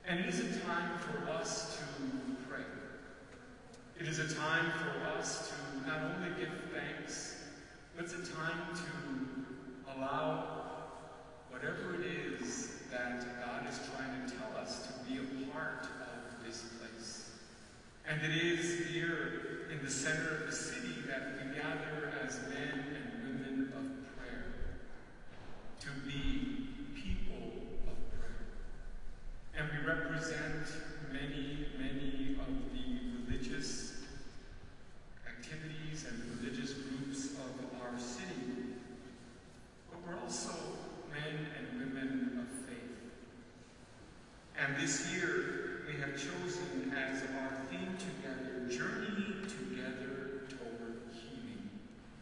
And it is a time for us to pray. It is a time for us to not only give thanks, but it's a time to allow whatever it is that God is trying to tell us to be a part of this place. And it is here in the center of the city that we gather as men and women of prayer, to be people of prayer. And we represent many, many of the religious activities and religious groups of our city. But we're also men and women of faith. And this year we have chosen as our theme together, journeying together toward healing.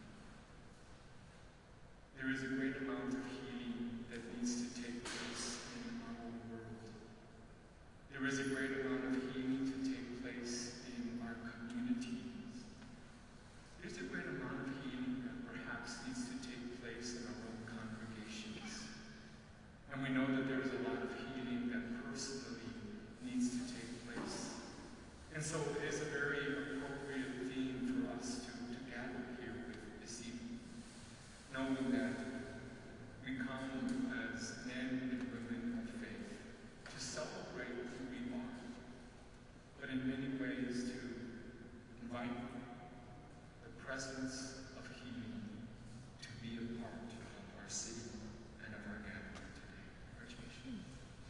There is a great amount of healing that needs to take place in our world. There is a great amount of healing to take place in our communities. There's a great amount of healing that perhaps needs to take place in our own congregations. And we know that there's a lot of healing that personally needs to take place. And so it is a very appropriate theme for us to gather here with this evening, knowing that we come as men and women of faith to celebrate who we are, but in many ways to invite the presence of healing to be a part of our city and of our gathering today. Archbishop.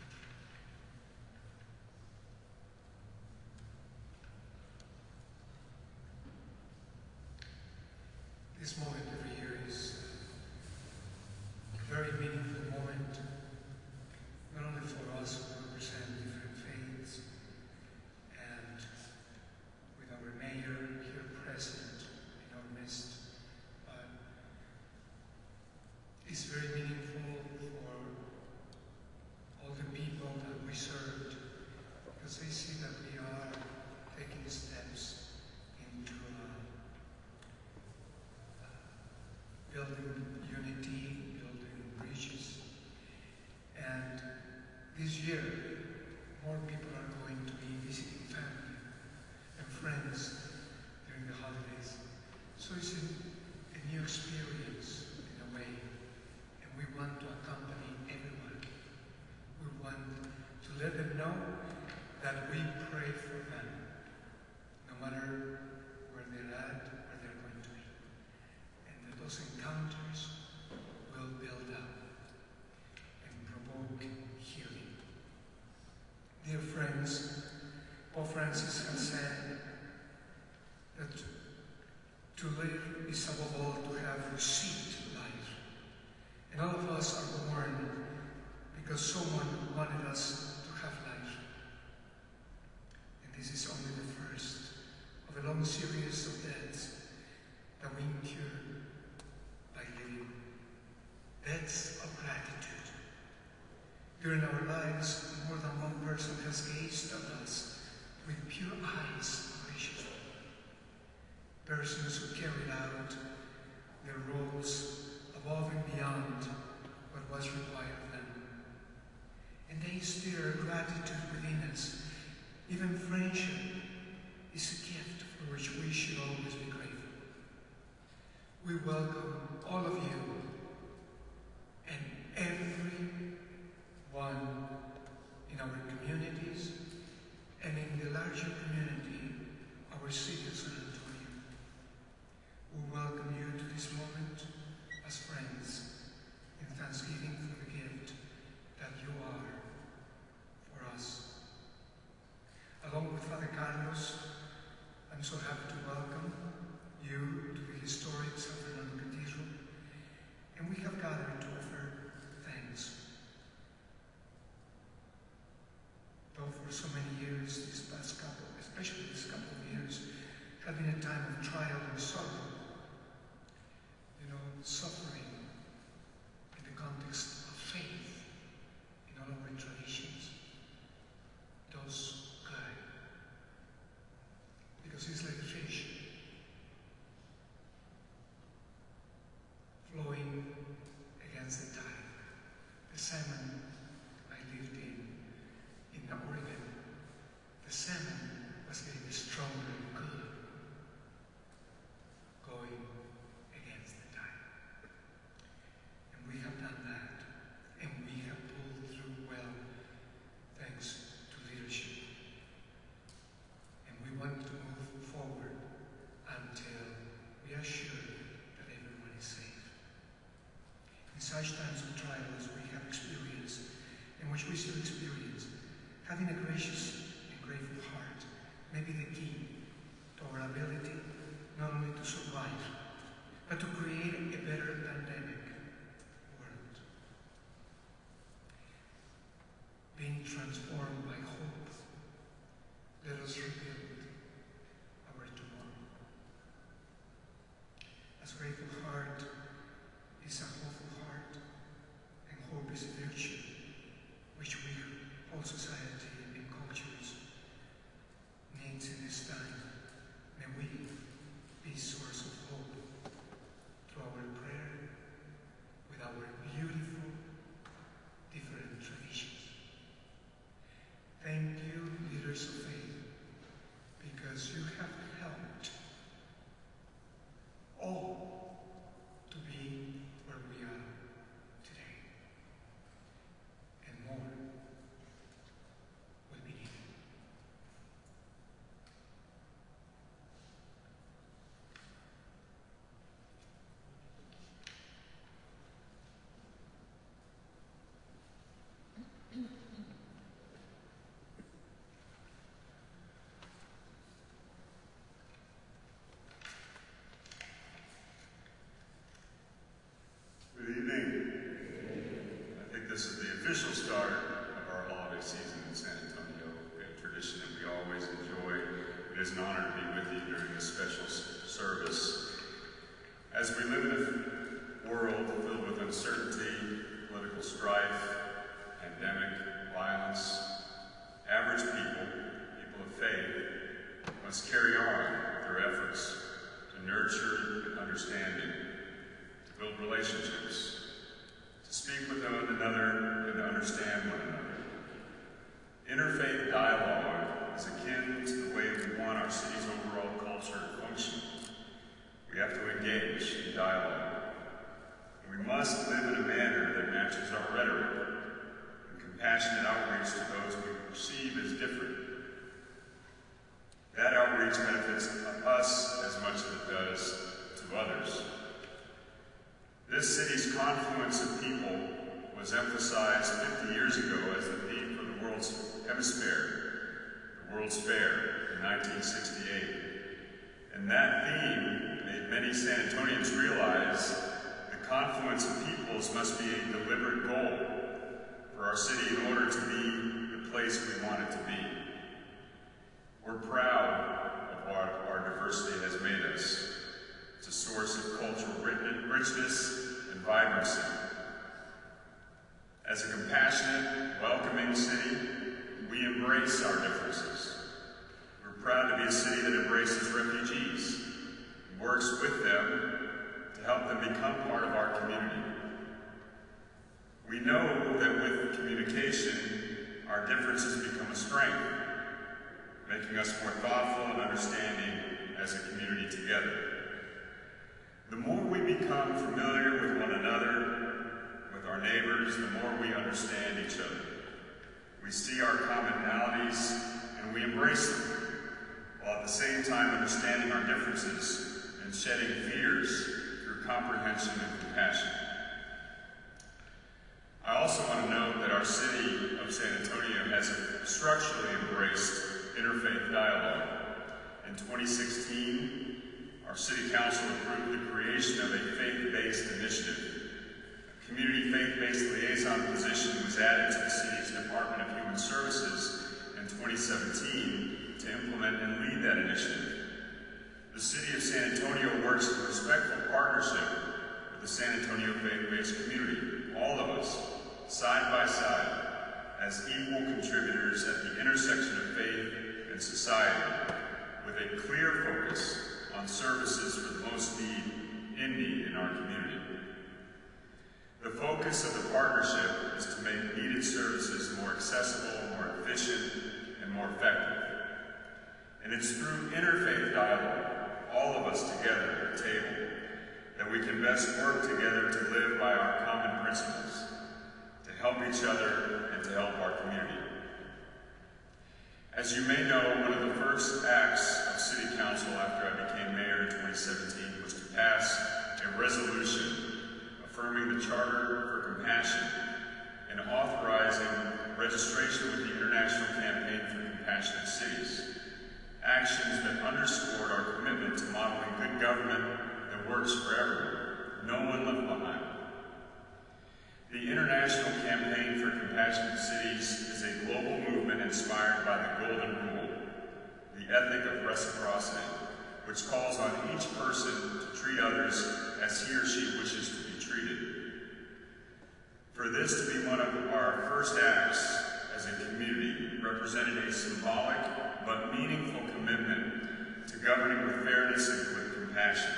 This moment every year is a very meaningful moment, not only for us who represent different faiths, and with our mayor here present in our midst, but it's very meaningful for all the people that we served, because they see that we are taking steps into building unity, building bridges. And this year, more people are going to be visiting family and friends during the holidays. So it's a new experience in a way, and we want to accompany everyone. We want to let them know that we pray for them, no matter where they're at, where they're going to be. And that those encounters will build up and provoke healing. Dear friends, Pope Francis has said that to live is above all to have received life. And all of us are born because someone wanted us to have life. And this is only the first of a long series of deaths that we incur by living. Deaths of gratitude. During our lives, more than one person has gazed at us with pure eyes graciously. Persons who carried out their roles above and beyond what was required of them. And they stir gratitude within us. Even friendship is a gift for which we should always be grateful. We welcome all of you and every one in our communities and in the larger community, our city of San Antonio. We welcome you to this moment as friends in thanksgiving for the gift that you are for us. Along with Father Carlos, I'm so happy to welcome you to the historic San Fernando Cathedral, and we have gathered to offer thanks. Though for so many years, especially this couple of years, have been a time of trial and sorrow, suffering in the context of faith in all our traditions, does good. Because it's like a fish flowing against the tide. The salmon I lived in Oregon, we still experience, having a gracious and grateful heart may be the key to our ability not only to survive, but to create a better pandemic world. Being transformed by hope, let us rebuild our tomorrow. As grateful heart is a hopeful heart, and hope is a virtue which we, whole society and cultures, needs in this time. May we be source of hope through our prayer with our beautiful, different traditions. Thank you, leaders of faith, because you have helped all to be where we are today. And more will be needed. Good evening. I think this is the official start of our holiday season in San Antonio, a tradition that we always enjoy. It is an honor to be with you during this special service. As we live in a world filled with uncertainty, political strife, pandemic, violence, average people of faith, must carry on their efforts to nurture understanding, to build relationships, to speak with one another and to understand one another. Interfaith dialogue is akin to the way we want our city's overall culture to function. We have to engage in dialogue. And we must live in a manner that matches our rhetoric and compassionate outreach to those we perceive as different. That outreach benefits us as much as it does to others. This city's confluence of people was emphasized 50 years ago as the theme for the World's Hemisphere, the World's Fair, in 1968. And that theme made many San Antonians realize the confluence of peoples must be a deliberate goal for our city in order to be the place we want it to be. We're proud of what our diversity has made us. It's a source of cultural richness and vibrancy. As a compassionate, welcoming city, we embrace our differences. We're proud to be a city that embraces refugees and works with them to help them become part of our community. We know that with communication, our differences become a strength, making us more thoughtful and understanding as a community together. The more we become familiar with one another, with our neighbors, the more we understand each other. We see our commonalities and we embrace them, while at the same time understanding our differences and shedding fears through comprehension and compassion. I also want to note that our city of San Antonio has structurally embraced interfaith dialogue. In 2016, our City Council approved the creation of a faith-based initiative. A community faith-based liaison position was added to the city's Department of Human Services in 2017 to implement and lead that initiative. The City of San Antonio works in respectful partnership with the San Antonio faith-based community, all of us, side by side, as equal contributors at the intersection of faith and society, with a clear focus on services for the most need in our community. The focus of the partnership is to make needed services more accessible, more efficient, and more effective. And it's through interfaith dialogue, all of us together at the table, that we can best work together to live by our common principles, to help each other and to help our community. As you may know, one of the first acts of City Council after I became mayor in 2017 was to pass a resolution affirming the Charter for Compassion and authorizing registration with the International Campaign for Compassionate Cities, actions that underscored our commitment to modeling good government that works for everyone, no one left behind. The International Campaign for Compassionate Cities is a global movement inspired by the Golden Rule, the ethic of reciprocity, which calls on each person to treat others as he or she wishes to be treated. For this to be one of our first acts as a community represented a symbolic but meaningful commitment to governing with fairness and with compassion.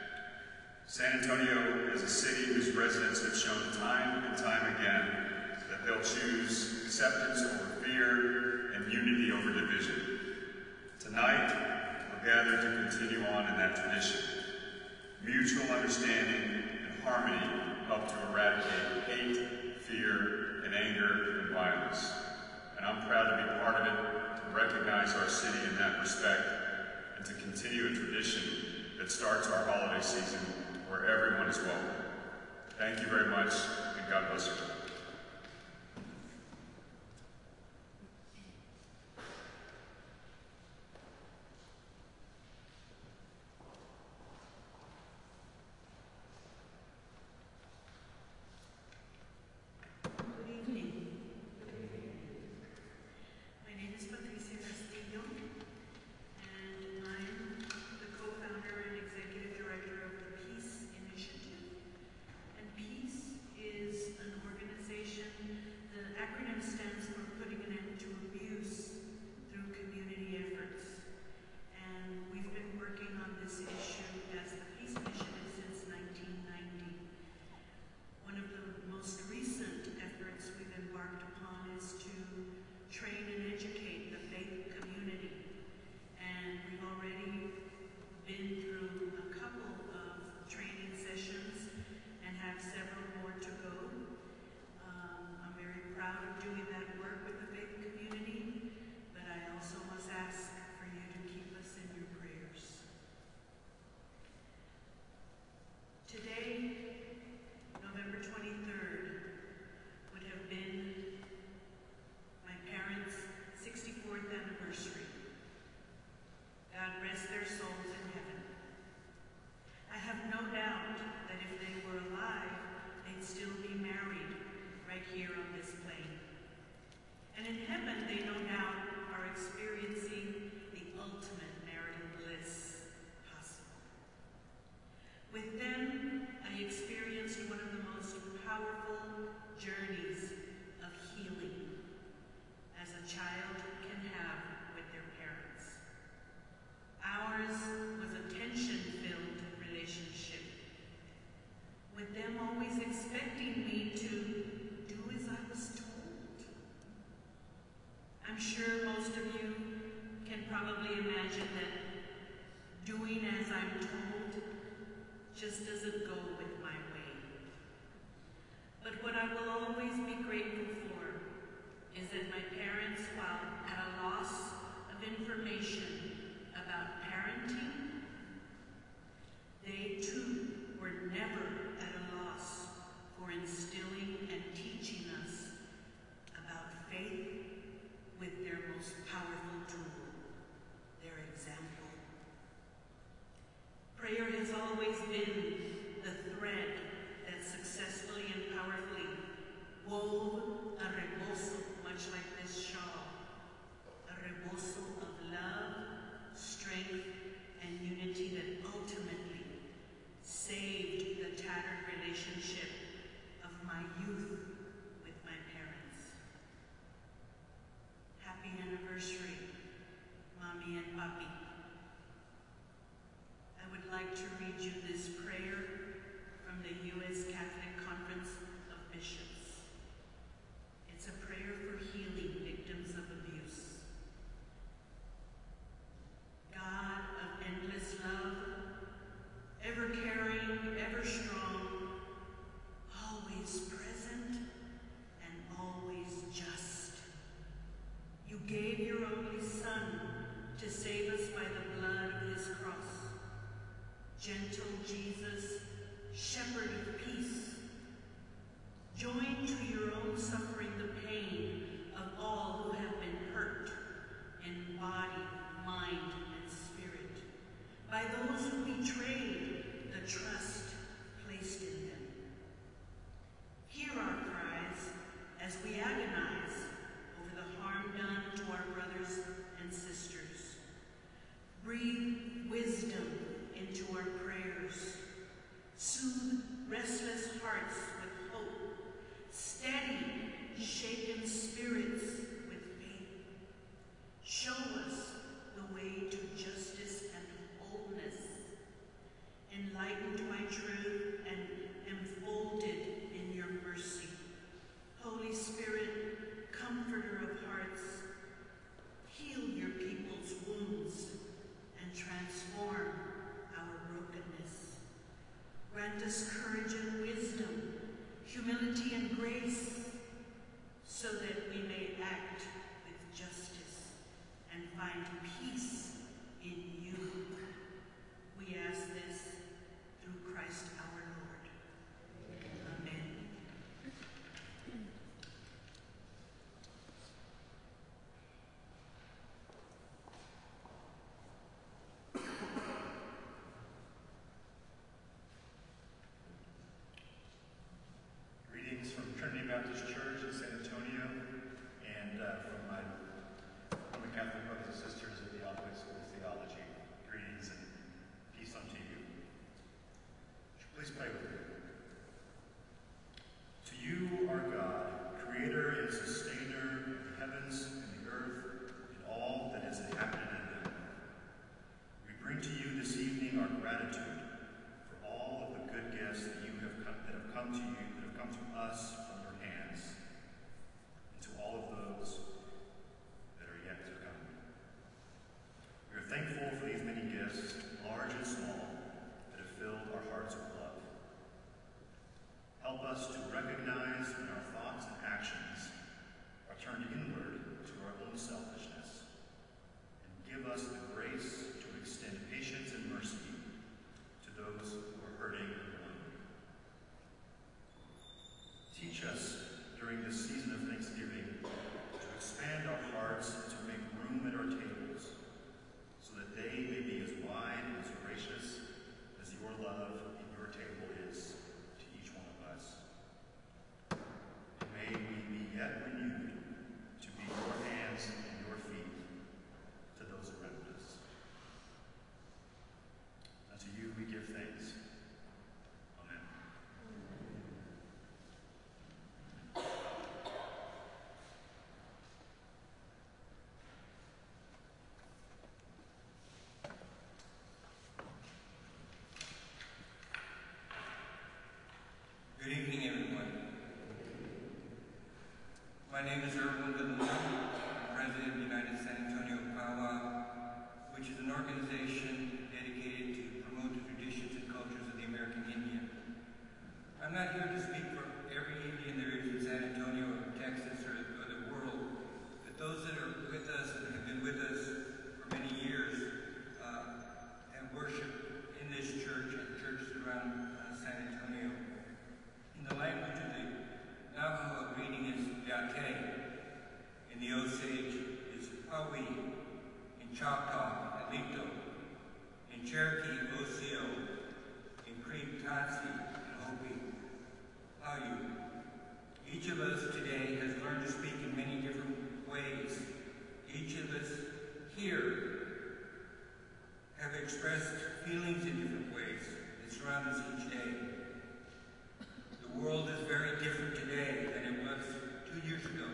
San Antonio is a city whose residents have shown time and time again that they'll choose acceptance over fear and unity over division. Tonight, we're gathered to continue on in that tradition. Mutual understanding and harmony help to eradicate hate, fear, and anger and violence. And I'm proud to be part of it, to recognize our city in that respect, and to continue a tradition that starts our holiday season where everyone is welcome. Thank you very much, and God bless you. like to read you this prayer. agonize over the harm done to our brothers and sisters. Breathe wisdom into our prayers. Soothe restless hearts with hope. Steady shaken spirits with faith. Show us the way to justice and wholeness. Enlightened by truth and enfolded in your mercy. Holy Spirit, comforter of hearts, heal your people's wounds and transform our brokenness. Grant us courage and wisdom, humility and grace, so that we may act with justice and find peace in you. We ask this through Christ our Lord. Amen. Greetings from Trinity Baptist Church in San Antonio and from my Roman Catholic brothers and sisters of the Alphabet School of Theology. Greetings and peace unto you. Please pray with me. To you, our God, creator and sustainer of the heavens and the earth and all that is inhabited in them, we bring to you this evening our gratitude for all of the good gifts that have come to you, that have come to us from your hands, and to all of those that are yet to come. We are thankful for these many gifts, large and small, that have filled our hearts with love. Help us to recognize when our thoughts and actions are turned inward to our own selfishness, and give us the grace to extend patience and mercy to those who are hurting and alone. Teach us during this season of Thanksgiving to expand our hearts to make room at our tables, so that they may be as wide and as gracious as your love and your table is to each one of us. And may we be yet renewed to be your hands and your feet to those around us. Unto you we give thanks. Amen. Good evening, everyone. My name is Erwin Goodman. I'm president of the United San Antonio Powwow, which is an organization dedicated to promote the traditions and cultures of the American Indian. I'm not here to speak for every Indian there is in San Antonio or Texas or the world, but those that are with us and have been with us for many years and worship in this church and churches around San Antonio. In the language of the Navajo greeting is Yate. In the Osage is Hawi. In Choctaw, Alito. In Cherokee, Osio. In Cree, Tatsi, and Hopi, Hayu. Each of us today has learned to speak in many different ways. Each of us here have expressed feelings in different ways that surround us each day. The world is very different today than it was 2 years ago.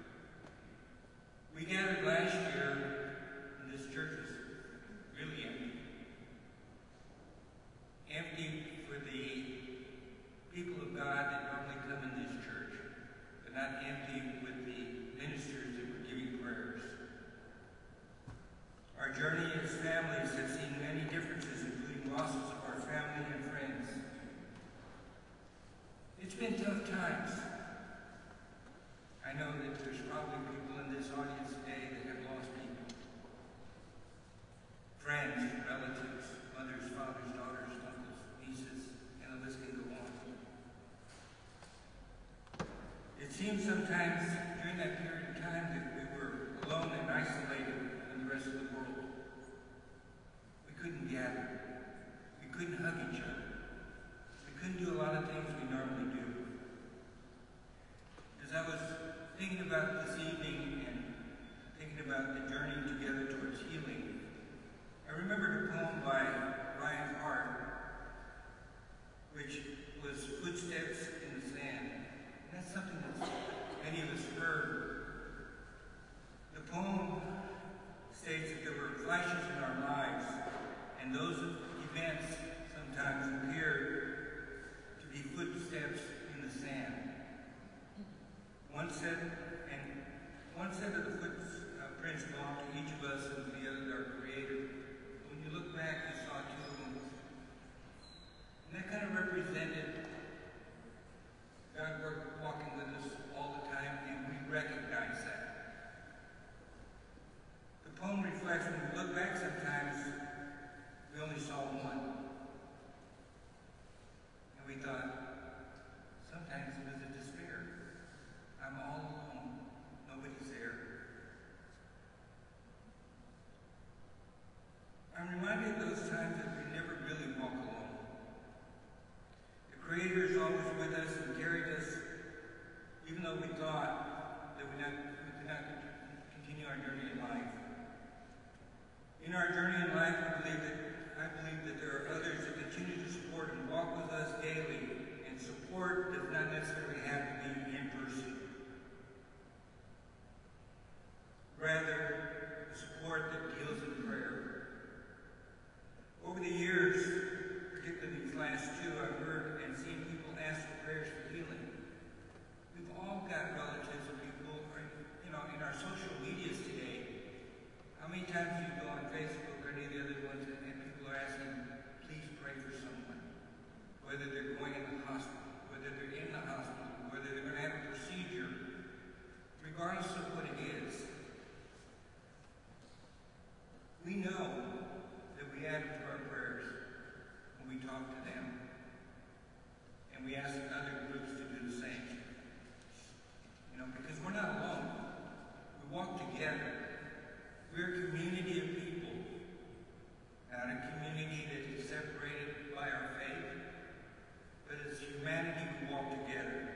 We gathered last year, and this church was really empty. Empty for the people of God that normally come in this church, but not empty with the ministers that were giving prayers. Our journey as families has seen many differences, including losses of our family and friends. It's been tough times. I know that there's probably people in this audience today that have lost people. Friends, relatives, mothers, fathers, daughters, uncles, nieces, and the list can go on. It seems sometimes during that period of time that we were alone and isolated from the rest of the world. We couldn't gather. We couldn't hug each other. We couldn't do a lot of things we normally do. As I was thinking about this evening and thinking about the journey together towards healing, I remembered a poem by Ryan Hart, which was Footsteps in the Sand. And that's something that many of us heard. The poem states that there were flashes in our lives, and those events sometimes appear to be footsteps in the sand. One set of the footprints belong to each of us, and the other our Creator. When you look back, you saw two of them. And that kind of represented God walking with us all the time, and we recognize that. The poem reflects, when we look back sometimes, we only saw one. And we thought, sometimes it was a despair. I'm all alone. Nobody's there. I'm reminded of those times that we never really walk alone. The Creator is always with us and carried us, even though we thought that we could not continue our journey in life. In our journey in life, I believe that there are others that continue to support and walk with us daily, and support does not necessarily have to be in person. Rather, support that deals in prayer. Over the years, particularly these last two, I've heard and seen people ask for prayers for healing. We've all got relatives and people, in our social medias today. How many times do you go on Facebook or any of the other ones and people are asking, please pray for someone? Whether they're going in the hospital, whether they're in the hospital, whether they're going to have a procedure, regardless of what it is. We know that we add to our prayers when we talk to them, and we ask other groups to do the same. Because we're not alone. We walk together. We're a community of people, not a community that is separated by our faith, but as humanity we walk together.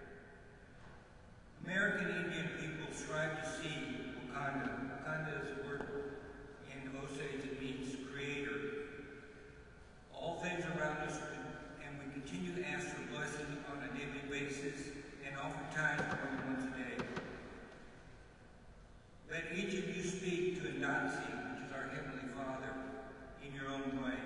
American Indian people strive to see Wakanda. Wakanda is a word in Osage that means creator. All things around us, and we continue to ask for blessing on a daily basis, and oftentimes more than once a day. Let each of you speak to Ndansi, which is our Heavenly Father, in your own way.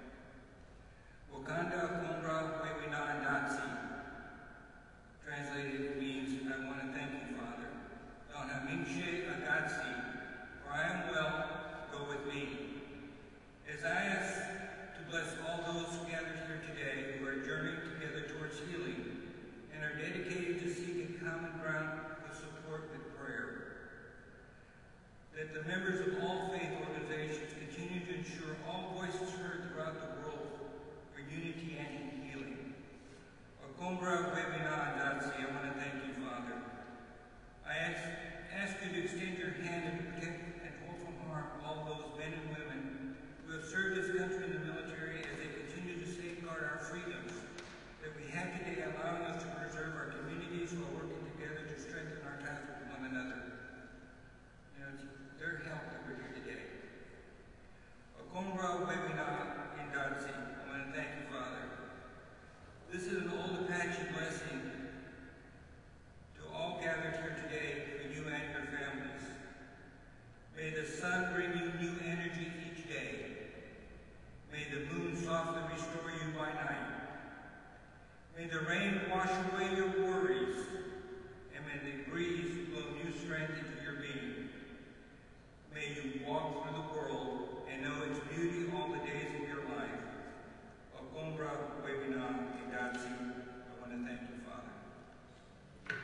Wakanda Kumbra Wewina Ndansi. Translated means, I want to thank you, Father. Donhamingshe Agatsi, for I am well, go with me. As I ask to bless all those gathered here today who are journeying together towards healing and are dedicated to seeking common ground with support with prayer. That the members of all faith organizations continue to ensure all voices heard throughout the world for unity and healing. Okombra Webina Ndansi, I want to thank you, Father. I ask you to extend your hand and protect and hold from harm all those men and women who have served this country in the military as they continue to safeguard our freedoms that we have today, allowing us to preserve our communities while working together to strengthen our ties with one another. It's their help that we're here today. Okombra Webina Ndansi, I want to thank you, Father. This is an old Apache blessing to all gathered here today for you and your families. May the sun bring you new energy each day. May the moon softly restore you by night. May the rain wash away your worries, and may the breeze blow new strength into your being. May you walk through the world and know its beauty all the days of your life. Okombra Webina Ndansi, I want to thank you, Father.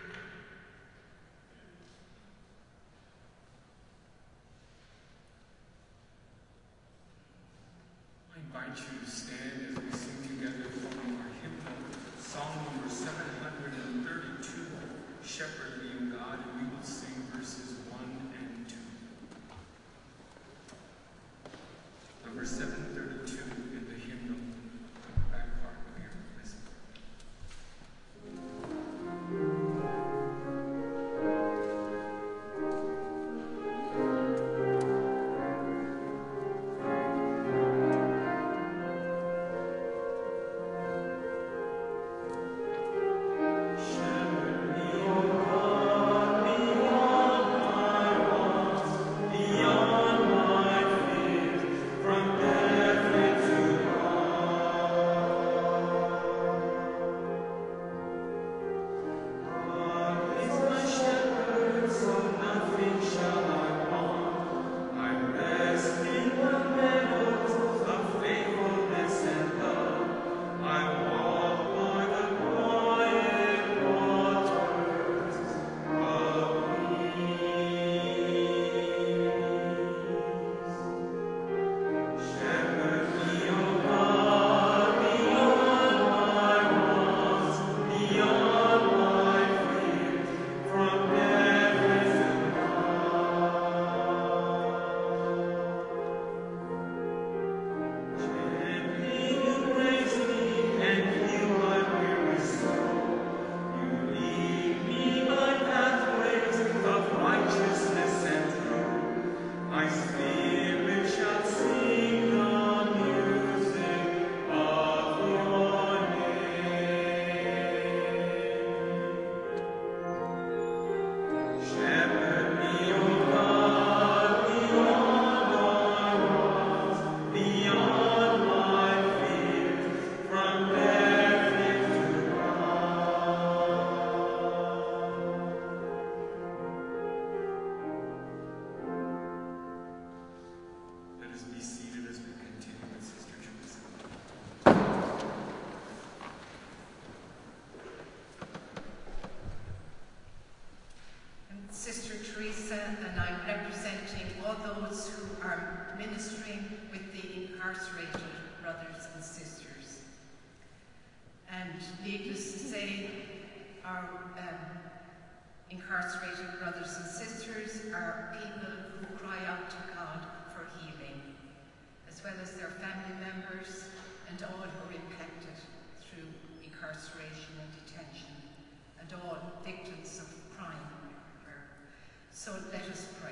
Sister Teresa, and I'm representing all those who are ministering with the incarcerated brothers and sisters. And needless to say, our incarcerated brothers and sisters are people who cry out to God for healing, as well as their family members and all who are impacted through incarceration and detention, and all victims of crime. So let us pray.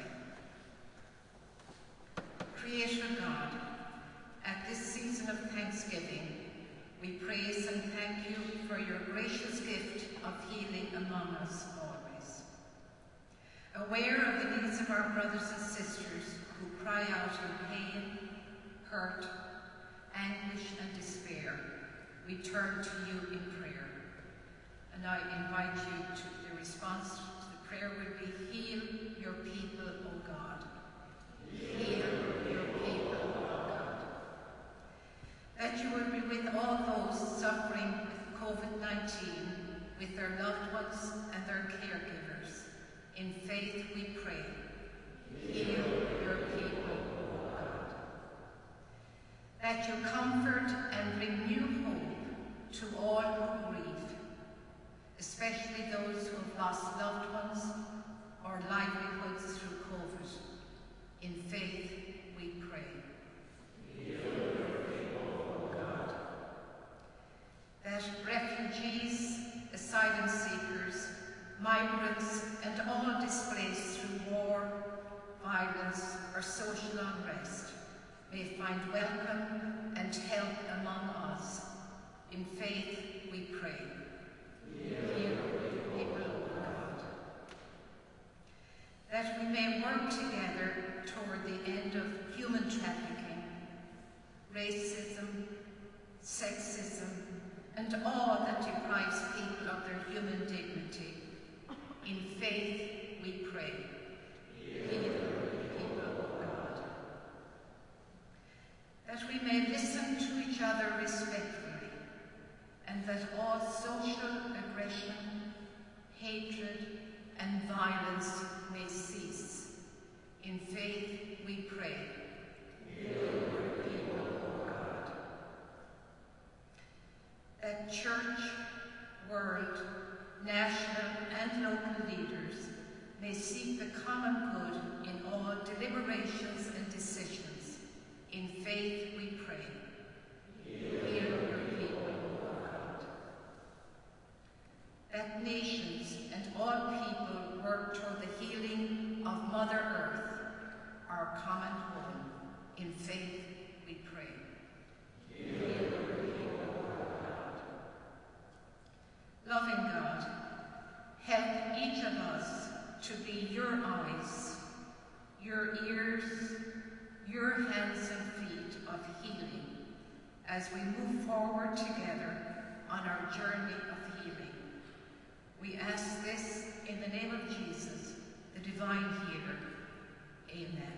Creator God, at this season of Thanksgiving, we praise and thank you for your gracious gift of healing among us always. Aware of the needs of our brothers and sisters who cry out in pain, hurt, anguish, and despair, we turn to you in prayer. And I invite you to the response to the prayer would be, heal your people, O God. Heal your people, O God. That you will be with all those suffering with COVID-19, with their loved ones and their caregivers. In faith we pray. Heal your people, O God. That you comfort and bring new hope to all who grieve, especially those who have lost loved ones or livelihoods through COVID. In faith we pray. Heal your people, O God. That refugees, asylum seekers, migrants, and all displaced through war, violence, or social unrest may find welcome and help among us. In faith we pray. Heal your people, O God. That we may work together toward the end of human trafficking, racism, sexism, and all that deprives people of their human dignity. In faith we pray. Heal your people, O God. That we may listen to each other respectfully, and that all social aggression, hatred, and violence may cease. In faith we pray. Heal your people, O God. That church, world, national and local leaders may seek the common good in all deliberations and decisions. In faith we pray. Heal your people, O God. That nations and all people work toward the healing of Mother Earth, our common home. In faith we pray. Heal your people, O God. Loving God, help each of us to be your eyes, your ears, your hands and feet of healing as we move forward together on our journey of healing. We ask this in the name of Jesus, the divine healer. Amen.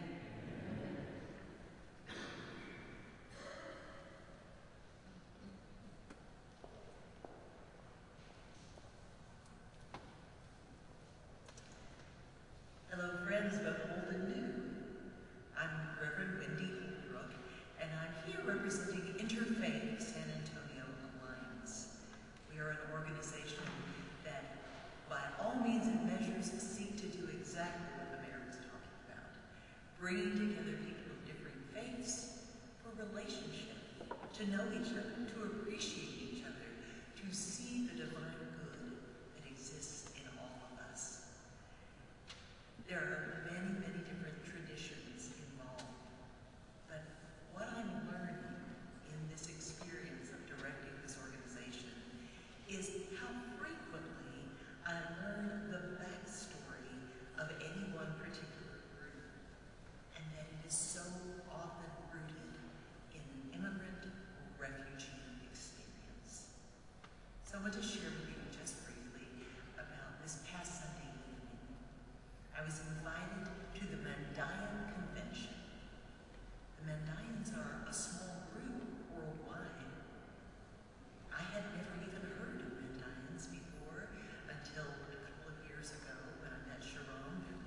Hello friends of old and new. I'm Reverend Wendy Holbrook, and I'm here representing Interfaith San Antonio Alliance. We are an organization that, by all means and measures, seek to do exactly what the mayor was talking about, bringing together people of different faiths for relationship, to know each other, to appreciate each other, to see the divine good that exists in all of us. There are many, many different traditions involved, but what I'm learning in this experience of directing this organization is how frequently I learn the backstory of any one particular group, and that it is so often rooted in an immigrant or refugee experience. So I want to share with you just briefly about this past Sunday evening. I was invited to the Mandaean Convention. The Mandaeans are a small group worldwide. I had never even heard of Mandaeans before until a couple of years ago when I met Sharon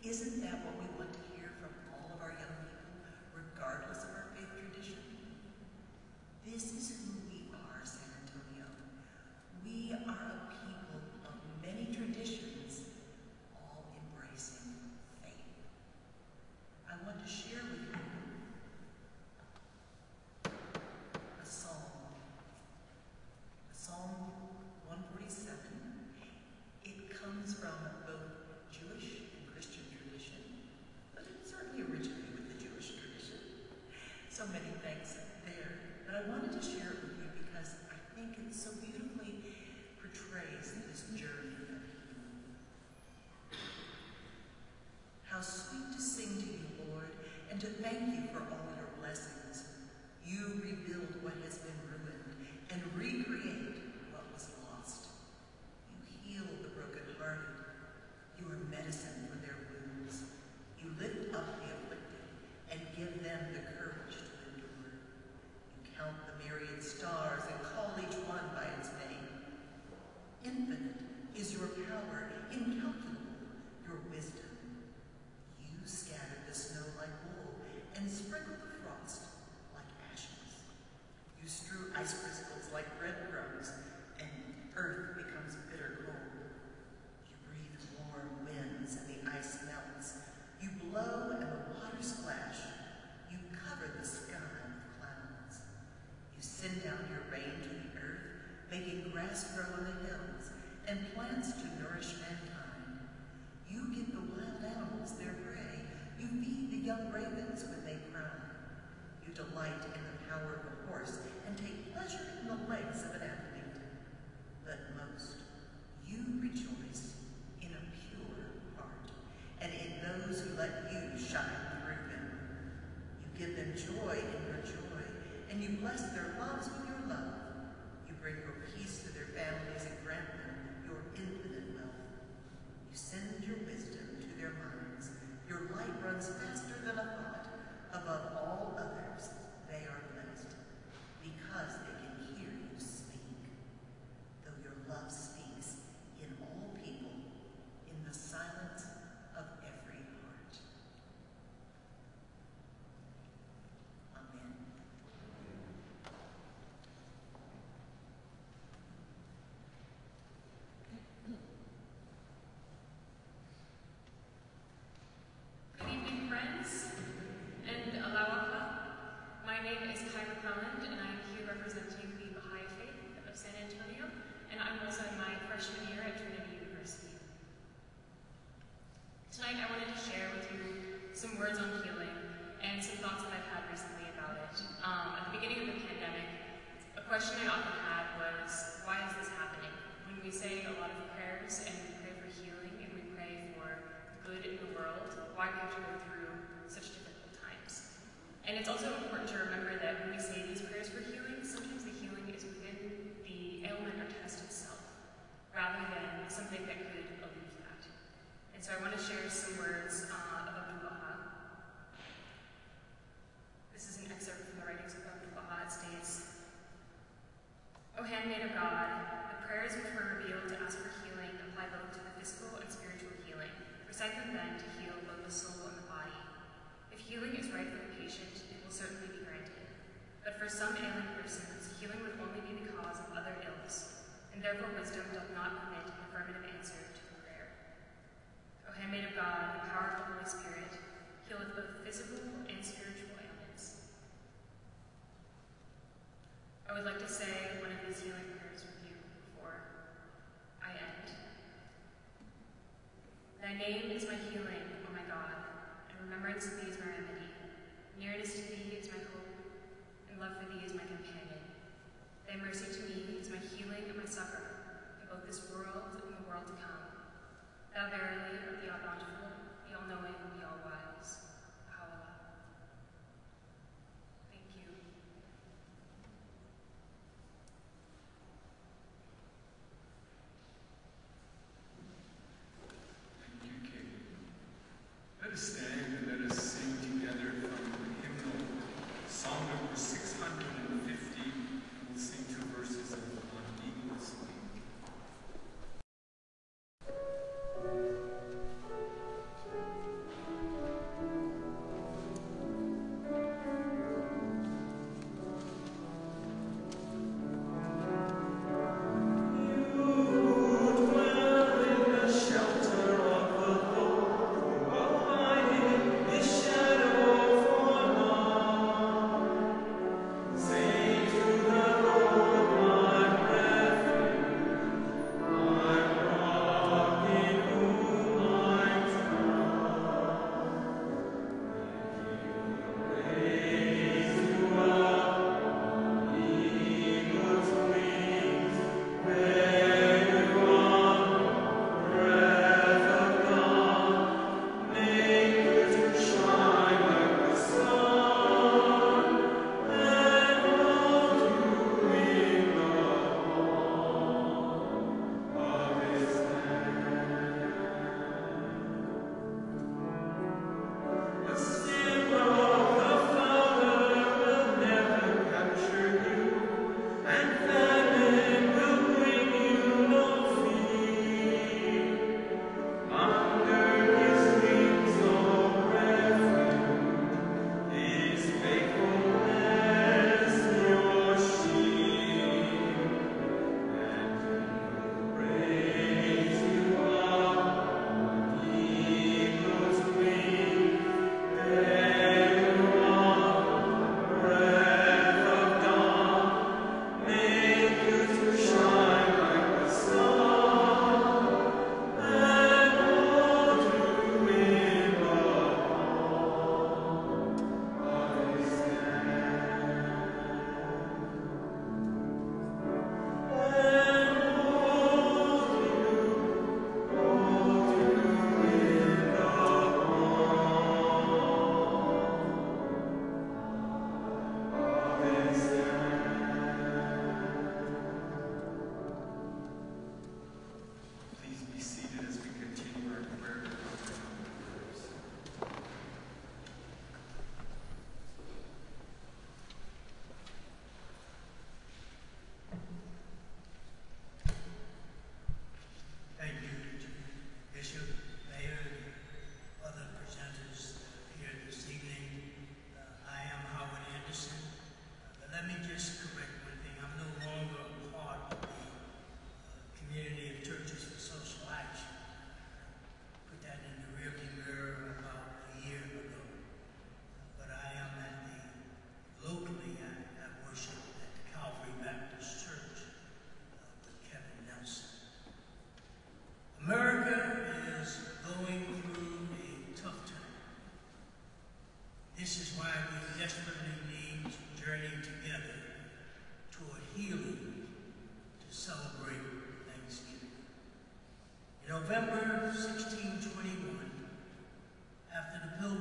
Isn't that what we want to hear from all of our young people, regardless of our faith tradition? This is who we are, San Antonio. We are a people of many traditions, all embracing faith. I want to share with you a psalm. Psalm 147. It comes from both Jewish and Christian tradition, but it certainly originated with the Jewish tradition. So many thanks there. But I wanted to share it with you because I think it so beautifully portrays this journey of healing. How sweet to sing to you, Lord, and to thank you for all your blessings. You rebuild what has been ruined and recreate what was lost. You heal the brokenhearted. You are medicine for their wounds. You lift up the afflicted and give them the courage to endure. You count the myriad stars and call each one by its name. Infinite is your power, incalculable your wisdom. You scatter the snow like wool and sprinkle the frost like ashes. You strew ice crystals like breadcrumbs, and earth becomes bitter cold. You breathe warm winds and the ice melts. You blow and the water splash. You cover the sky with clouds. You send down your rain to the earth, making grass grow on the hills and plants to nourish mankind. You give the wild animals their prey. You feed the young ravens when they cry. You delight in the power of a horse and take pleasure in the legs of an athlete. But most, you rejoice in a pure heart and in those who let you shine through them. You give them joy in your joy, and you bless their loves with your love. You bring your peace to their families and grant them your infinite wealth. You send your wisdom to their minds. Your light runs faster than a thought. Above all others, they are blessed because they can hear you speak. Though your love speaks in all people, in the silence of every heart. Amen. Good evening, friends, and Alawaka. My name is Kai McClelland, and I am here representing the Baha'i Faith of San Antonio, and I'm also in my freshman year at Trinity University. Tonight, I wanted to share with you some words on healing and some thoughts that I've had recently about it. At the beginning of the pandemic, a question I often had was, why is this happening? When we say a lot of prayers and we pray for healing and we pray for good in the world, why do we have to go through such difficult times? And it's also important to remember that when we say these prayers for healing, sometimes the healing is within the ailment or test itself, rather than something that could alleviate that. And so I want to share some words of Abdul Baha. This is an excerpt from the writings of Abdul Baha. It states, O handmaid of God, the prayers which were revealed to ask for healing apply both to the physical and spiritual healing. Recite them then to heal both the soul and the body. If healing is right for the patient, it will certainly be granted. But for some ailing persons, healing would only be the cause of other ills, and therefore wisdom doth not permit an affirmative answer to the prayer. O handmaid of God, the power of the Holy Spirit healeth both physical and spiritual ailments. I would like to say one of these healing prayers with you before I end. Thy name is my healing, O my God, and remembrance of thee is my remedy. Nearness to thee is my hope, and love for thee is my companion. Thy mercy to me is my healing and my succor, in both this world and the world to come. Thou verily art the all-bountiful, the all-knowing, the all-wise. Baha'u'llah. Thank you. Thank you, Kate. Let us stand and let us sing together from the hymnal, Song number 650. We'll sing two verses of On Eagle's Wing.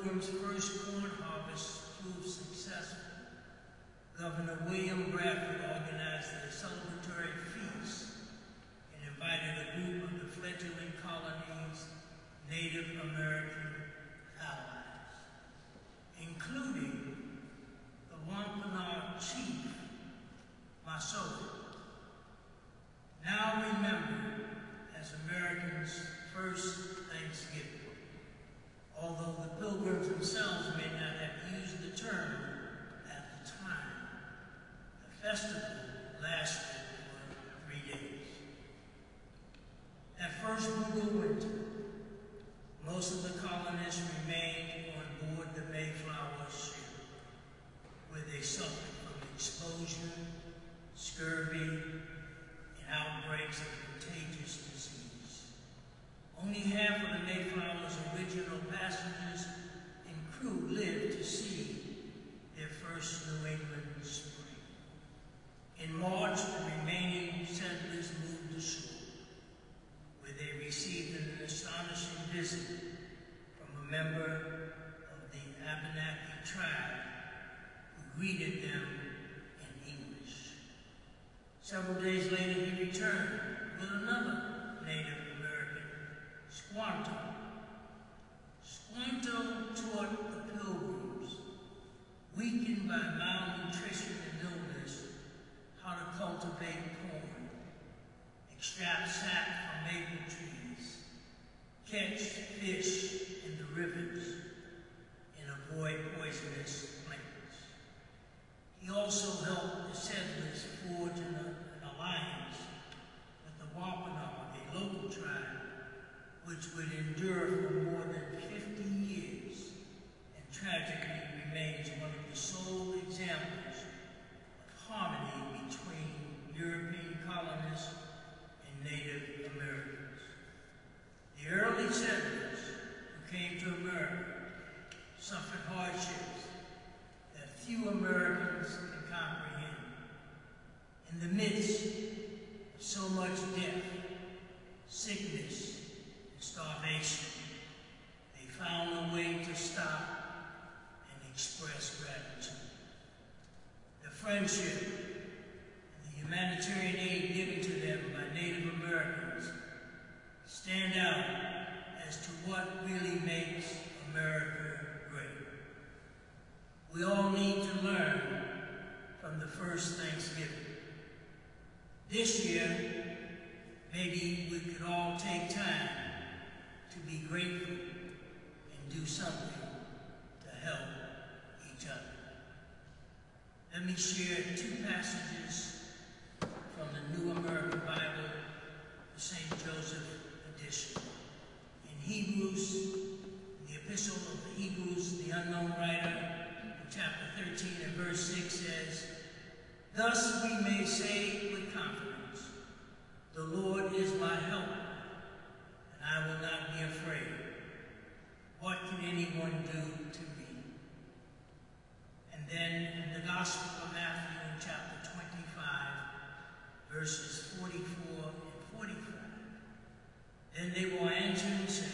Pilgrims' first corn harvest proved successful, Governor William Bradford organized a celebratory feast and invited a group of the fledgling colony's Native American allies, including the Wampanoag chief, Massasoit, now remembered as Americans' first Thanksgiving. Although the Pilgrims themselves may not have used the term at the time, the festival lasted for 3 days. That first brutal winter, most of the colonists remained on board the Mayflower ship, where they suffered from exposure, scurvy, and outbreaks of contagious disease. Only half of the Mayflower's original passengers and crew lived to see their first New England spring. In March, the remaining settlers moved ashore, where they received an astonishing visit from a member of the Abenaki tribe who greeted them in English. Several days later, he returned with another Native American, Squanto. Squanto taught the Pilgrims, weakened by malnutrition and illness, how to cultivate corn, extract sap from maple trees, catch fish in the rivers, and avoid poisonous plants. He also helped the settlers forge an alliance with the Wampanoag, a local tribe, which would endure for more than 50 years and tragically remains one of the sole examples of harmony between European colonists and Native Americans. The early settlers who came to America suffered hardships that few Americans can comprehend. In the midst of so much death, sickness, and starvation, they found a way to stop and express gratitude. The friendship and the humanitarian aid given to them by Native Americans stand out as to what really makes America great. We all need to learn from the first Thanksgiving. This year, maybe we could all take time to be grateful and do something to help each other. Let me share 2 passages from the New American Bible, the St. Joseph edition. In Hebrews, the Epistle of the Hebrews, the unknown writer, in chapter 13 and verse 6 says, "Thus we may say with confidence, the Lord is my help, and I will not be afraid. What can anyone do to me?" And then in the Gospel of Matthew in chapter 25, verses 44 and 45, "Then they will answer and say,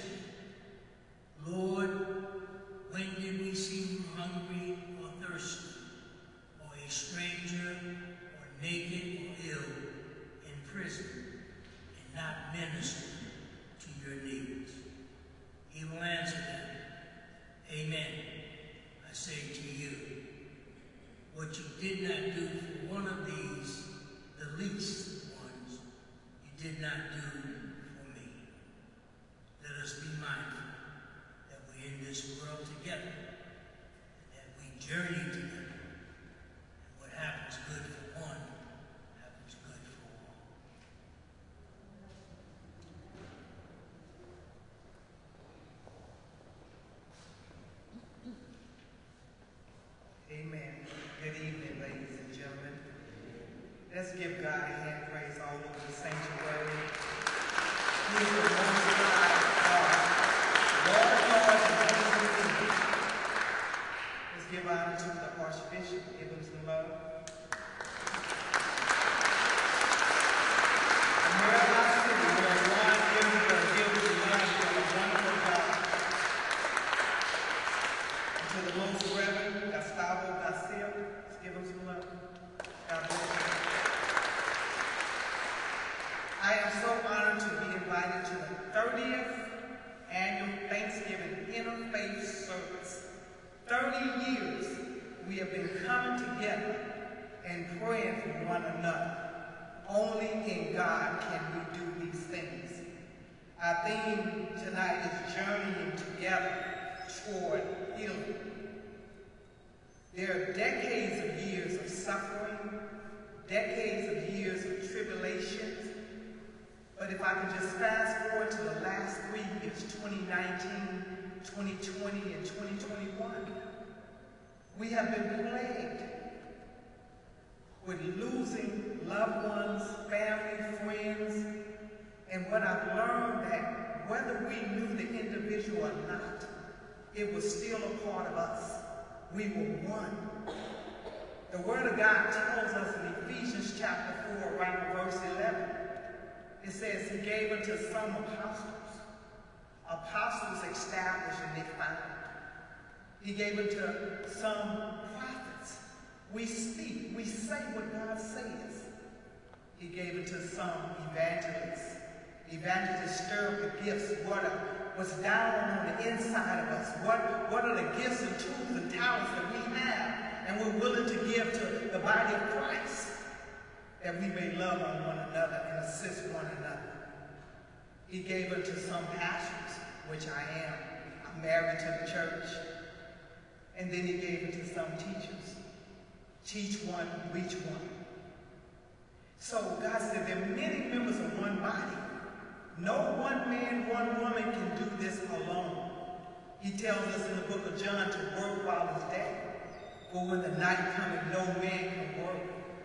Lord, when did we see you hungry or thirsty, or a stranger, or naked, or ill, in prison, and not minister to your needs?" He will answer them, "Amen, I say to you, what you did not do for one of these, the least ones, you did not do for me." Let us be mindful that we're in this world together, and that we journey together, and what happens good for one happens good for all. Amen. Good evening, ladies and gentlemen. Let's give God a hand praise all over the sanctuary. He is the most high God. Lord God and King. Let's give honor to the 30 years, we have been coming together and praying for one another. Only in God can we do these things. Our theme tonight is journeying together toward healing. There are decades of years of suffering, decades of years of tribulations. But if I can just fast forward to the last 3 years, 2019, 2020, and 2021, we have been plagued with losing loved ones, family, friends, and what I've learned that whether we knew the individual or not, it was still a part of us. We were one. The Word of God tells us in Ephesians chapter 4, around verse 11, it says, He gave unto some apostles. Apostles established and they found. He gave unto some prophets. We speak, we say what God says. He gave unto some evangelists. Evangelists stir up the gifts, what's down on the inside of us. What are the gifts and tools and talents that we have and we're willing to give to the body of Christ, that we may love on one another and assist one another. He gave unto some pastors, which I am. I'm married to the church. And then he gave it to some teachers. Teach one, reach one. So God said there are many members of one body. No one man, one woman can do this alone. He tells us in the book of John to work while it's day. For when the night cometh, no man can work.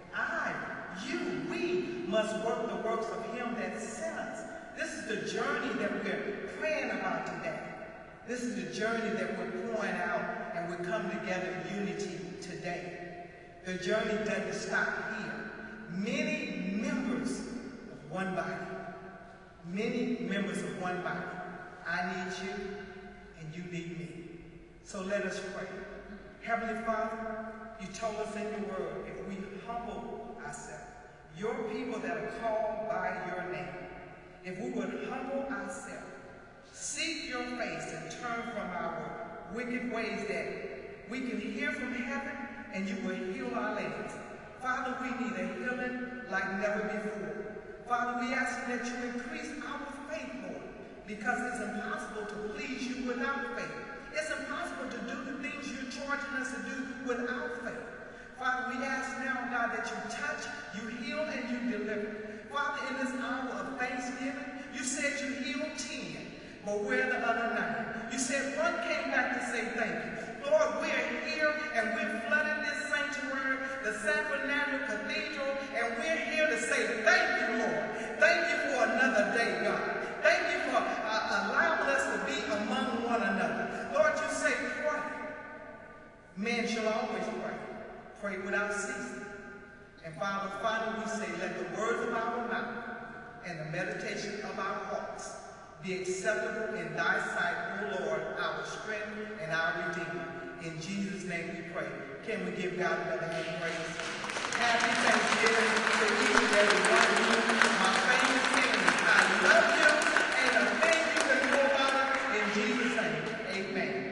We must work the works of him that sent us. This is the journey that we're praying about today. This is the journey that we're pouring out and we come together in unity today. The journey doesn't stop here. Many members of one body. Many members of one body. I need you and you need me. So let us pray. Heavenly Father, you told us in your word, if we humble ourselves, your people that are called by your name, if we would humble ourselves, seek your face and turn from our wicked ways, that we can hear from heaven and you will heal our lands. Father, we need a healing like never before. Father, we ask that you increase our faith, Lord, because it's impossible to please you without faith. It's impossible to do the things you're charging us to do without faith. Father, we ask now, God, that you touch, you heal, and you deliver. Father, in this hour of Thanksgiving, you said you healed 10, but where are the other 9? You said one came back to say thank you. Lord, we are here, and we're flooding this sanctuary, the San Fernando Cathedral, and we're here to say thank you, Lord. Thank you for another day, God. Thank you for allowing us to be among one another. Lord, you say pray. Men shall always pray. Pray without ceasing. And Father, finally we say, let the words of our mouth and the meditation of our hearts be acceptable in thy sight, O Lord, our strength and our Redeemer. In Jesus' name we pray. Can we give God another hand praise? Happy Thanksgiving to each and every one of you, my famous enemies. I love you, and I thank you for your honor in Jesus' name. Amen.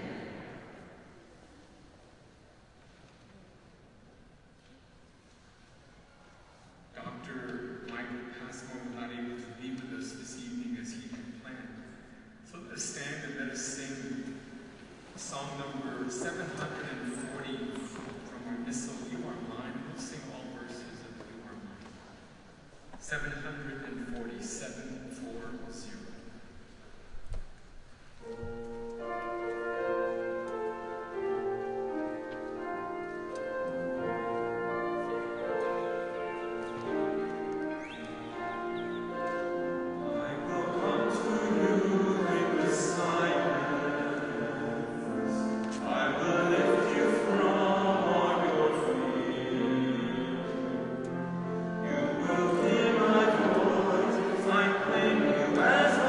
Dr. Michael Passmore was not able to be with us this evening as he had planned. So let us stand and let us sing song number 740 from our missal, You Are Mine. We'll sing all verses of You Are Mine. 740, 740. As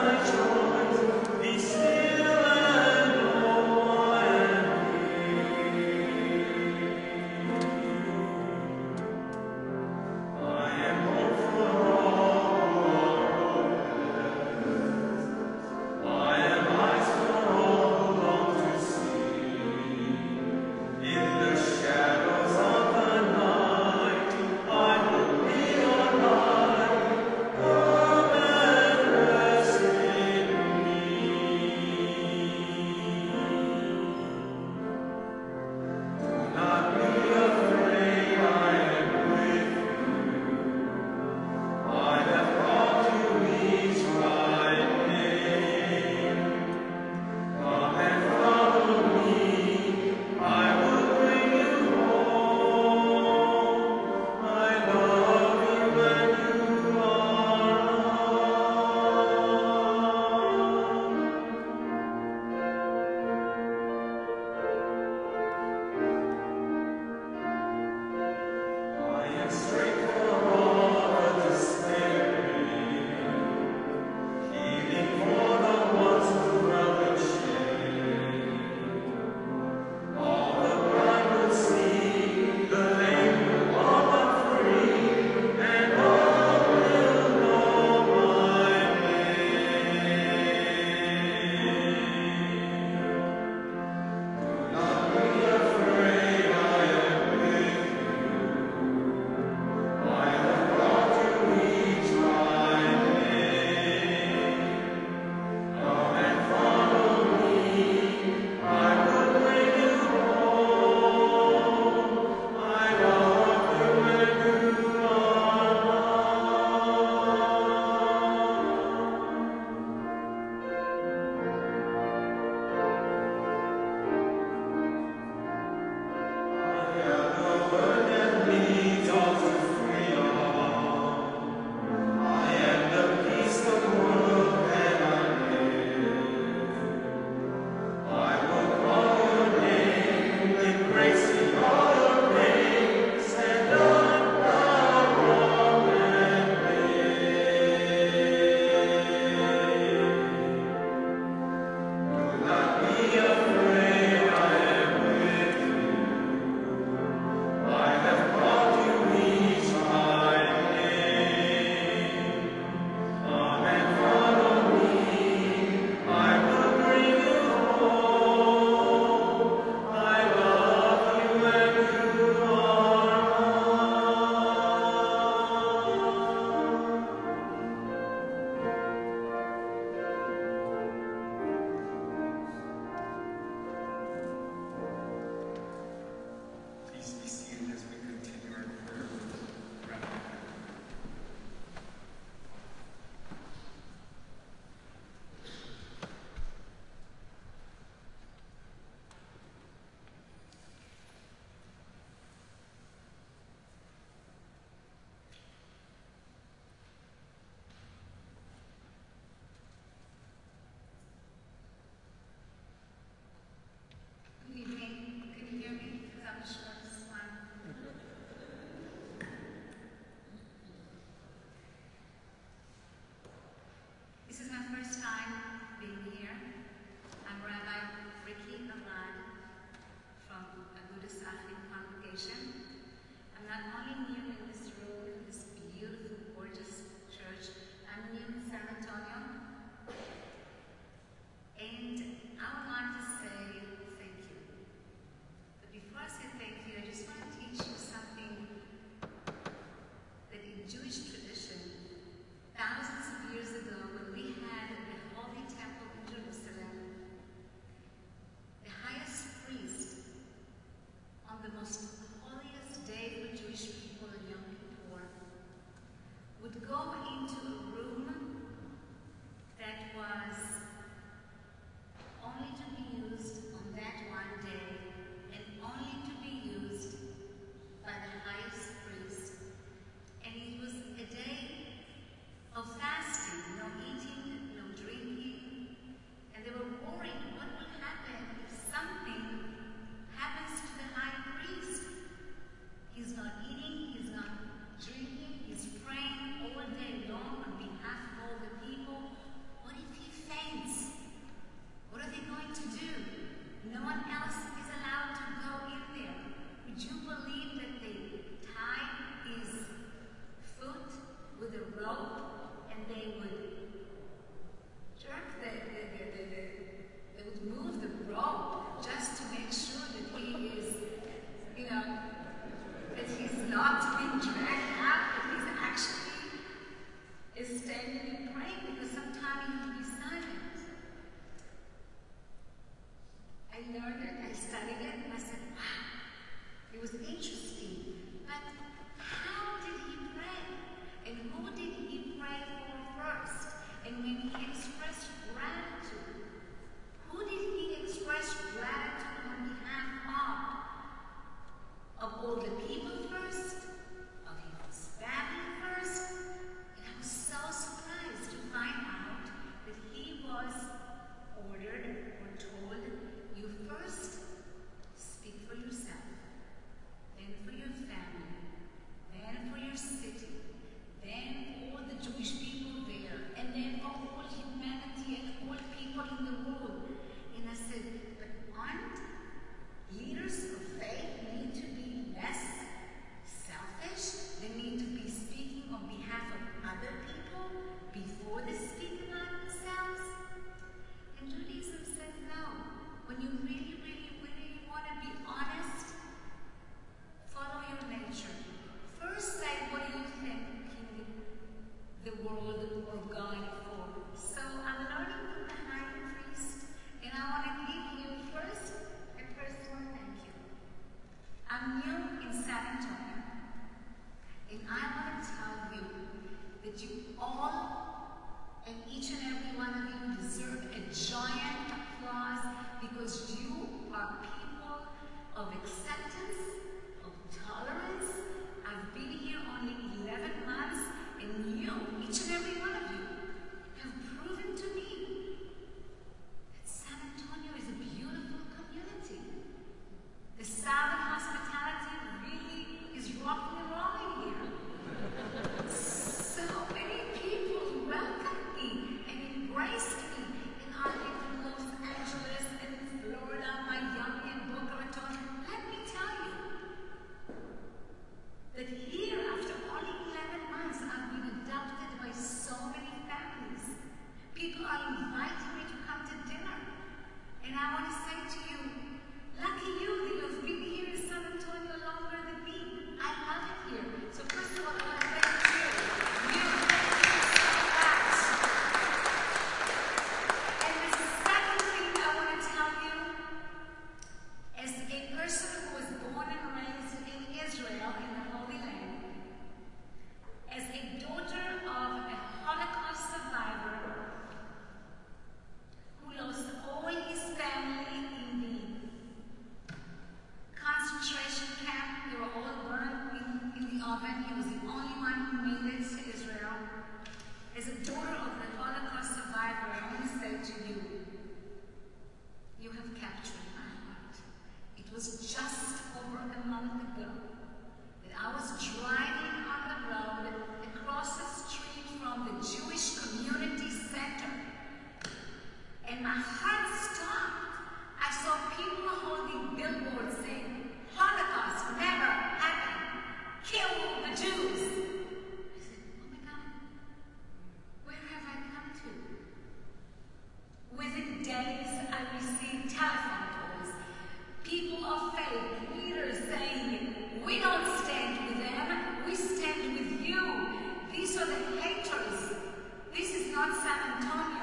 I receive telephone calls, people of faith, leaders saying, we don't stand with them, we stand with you. These are the haters. This is not San Antonio.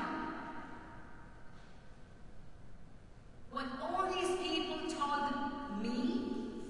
When all these people told me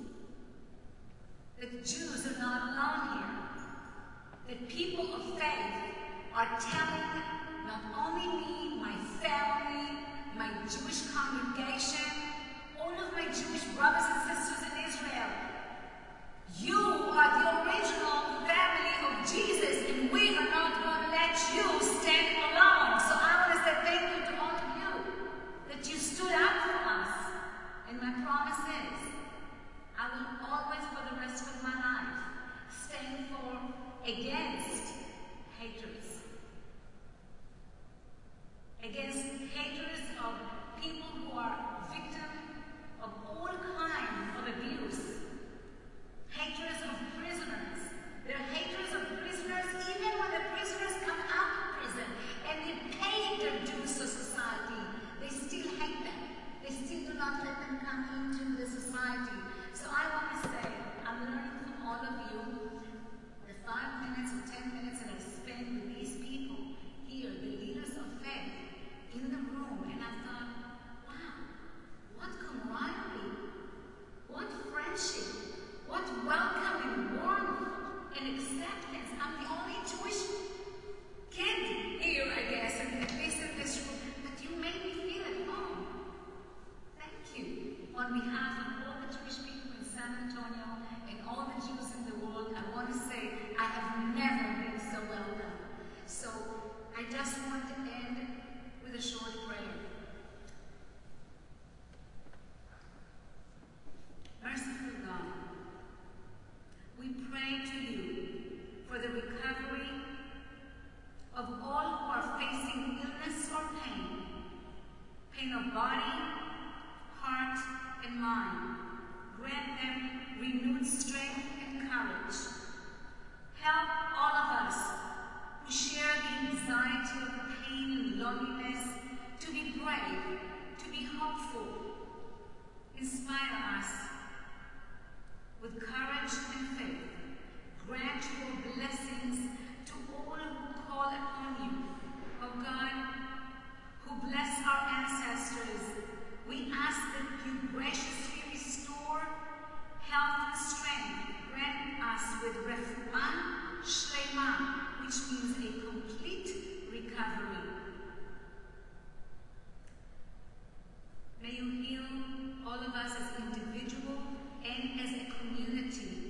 that Jews are not alone here, that people of faith are telling not only me, my family, my Jewish congregation, all of my Jewish brothers and sisters in Israel, you are the original family of Jesus, and we are not going to let you stand alone. So I want to say thank you to all of you that you stood up for us. And my promise is, I will always, for the rest of my life, stand against haters. Against haters of people who are victims of all kinds of abuse. Haters of prisoners. They're haters of prisoners even when the prisoners come out of prison and they pay their dues to society. They still hate them. They still do not let them come into the society. So I want to say, I'm learning from all of you. The 5 minutes or 10 minutes that I spent with these people here, the leaders of faith, in the room, and I thought, wow, what camaraderie, what friendship, what welcoming warmth and acceptance. I'm the only Jewish kid here, I guess, at least in this room, but you made me feel at home. Thank you. On behalf of all the Jewish people in San Antonio and all the Jews in the world, I want to say I have never been so welcome. So I just want to end with a short prayer. Merciful God, we pray to you for the recovery of all who are facing illness or pain of body, heart, and mind. Grant them renewed strength and courage. Help all of us who share the anxiety of pain and loneliness to be brave, to be hopeful. Inspire us with courage and faith. Grant your blessings to all who call upon you. O God, who bless our ancestors, we ask that you graciously restore health and strength. Grant us with refuah shlema, which means a complete recovery. May you heal all of us as individuals and as a community.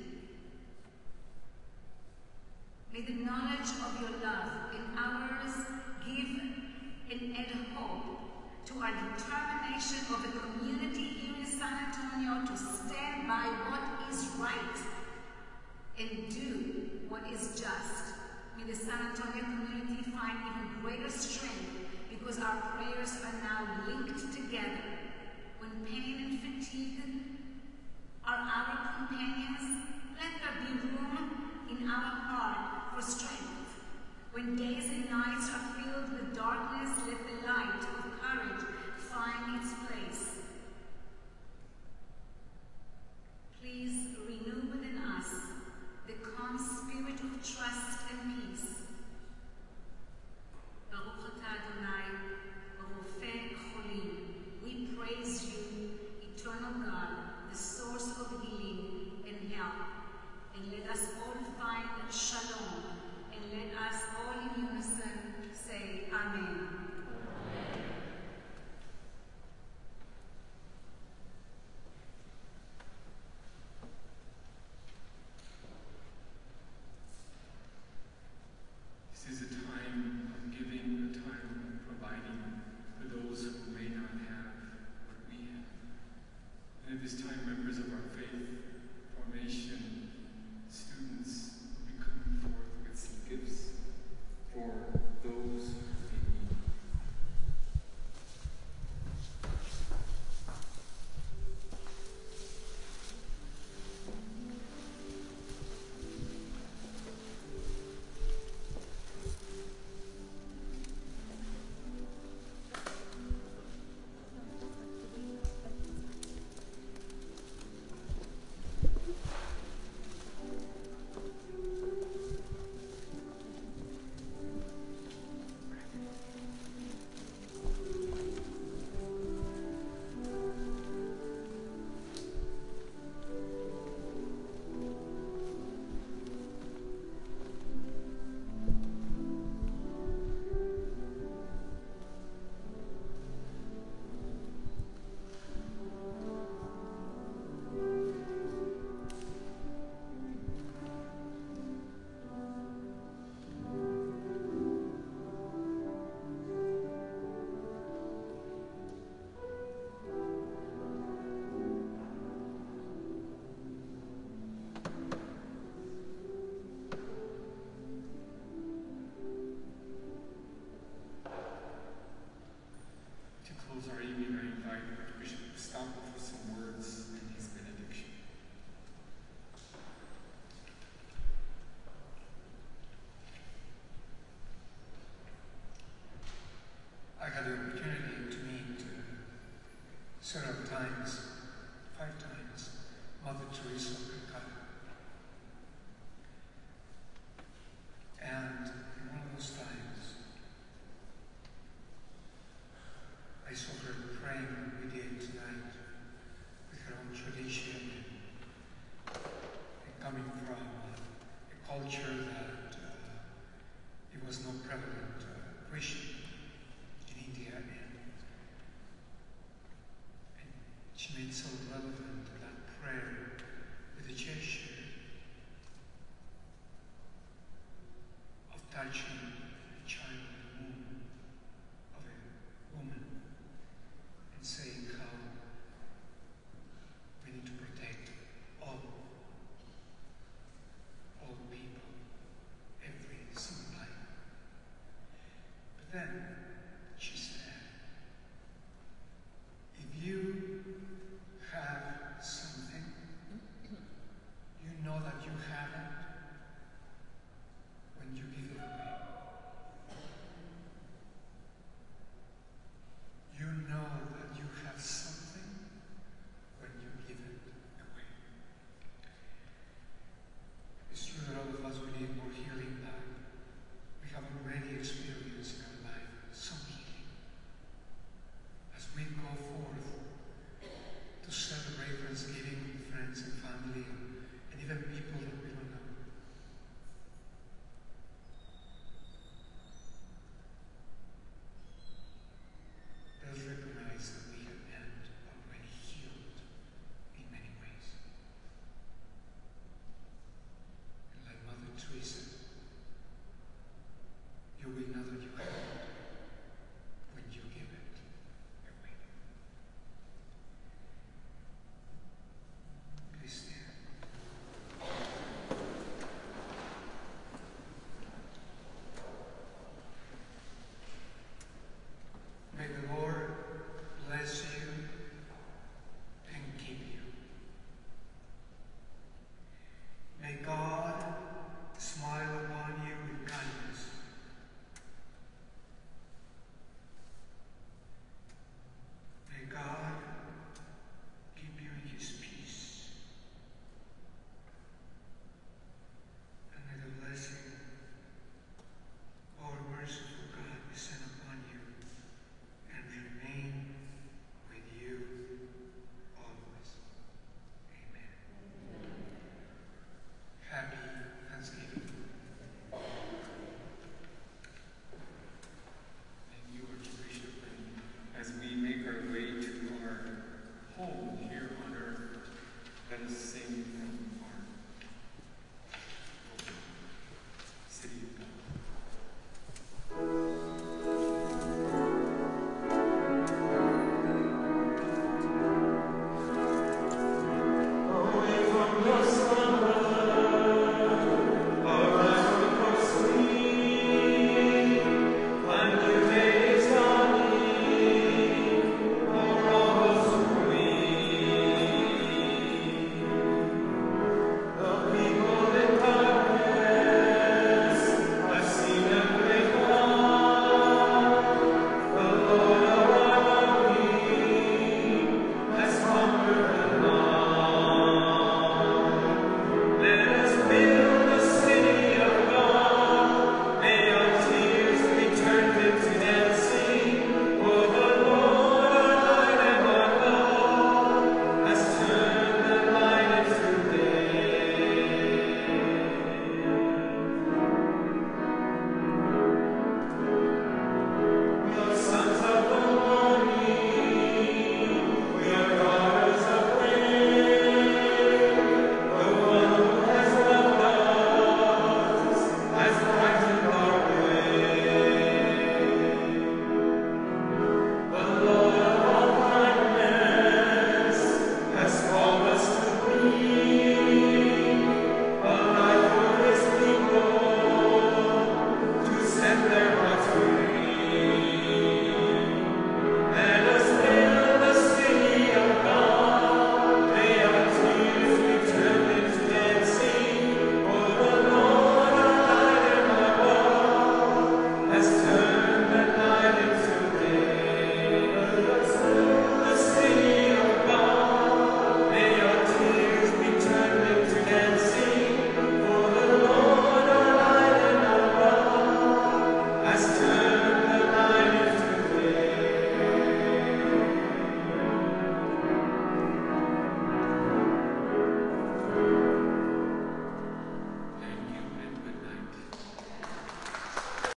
May the knowledge of your love and ours give and add hope to our determination of a community here in San Antonio to stand by what is right and do what is just. May the San Antonio community find even greater strength because our prayers are now linked together. When pain and fatigue are our companions, let there be room in our heart for strength. When days and nights are filled with darkness, let the light of courage find its place. Please renew within us the calm spirit of trust and peace. Baruch atah Adonai, Rofeh Cholim. We praise you, eternal God, the source of healing and health. And let us all find shalom. And let us all in unison say Amen. This is a time of giving, a time of providing for those who may not have what we have. And at this time, members of our faith formation, students will be coming forth with some gifts for those who need. invite Bishop Stampa for some words in his benediction. I had the opportunity to meet several times, 5 times, Mother Teresa of Calcutta. And in one of those times, I saw her praying like we did tonight, with her own tradition, and coming from a culture that it was not prevalent Christian in India, and she made so relevant